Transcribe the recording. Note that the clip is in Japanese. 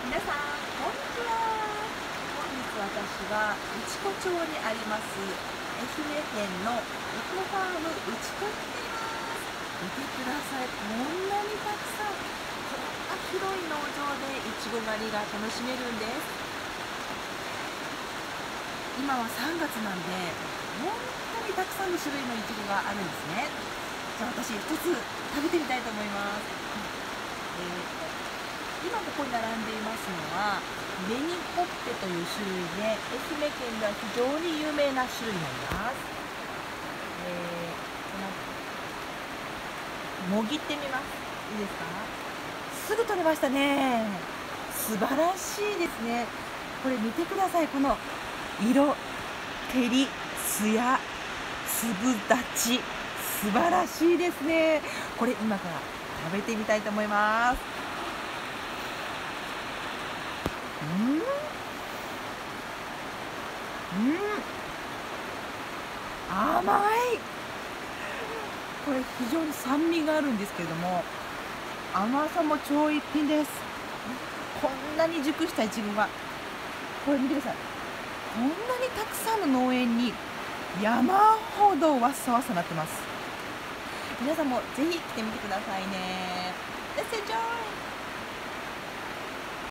皆さんこんにちは。本日私は内子町にあります愛媛県のエコファーム内子にいます。見てください、こんなにたくさん、こんな広い農場でいちご狩りが楽しめるんです。今は3月なんで本当にたくさんの種類のいちごがあるんですね。じゃあ私一つ食べてみたいと思います。今ここに並んでいますのは紅ほっぺという種類で、愛媛県では非常に有名な種類になります。もぎってみます。いいですか？すぐ取れましたね。素晴らしいですね。これ見てください。この色、照り、艶、粒立ち、素晴らしいですね。これ今から食べてみたいと思います。甘い。これ非常に酸味があるんですけれども、甘さも超一品です。こんなに熟したいちごが、これ見てください。こんなにたくさんの農園に山ほどわっさわっさなってます。皆さんもぜひ来てみてくださいね。Let's enjoy!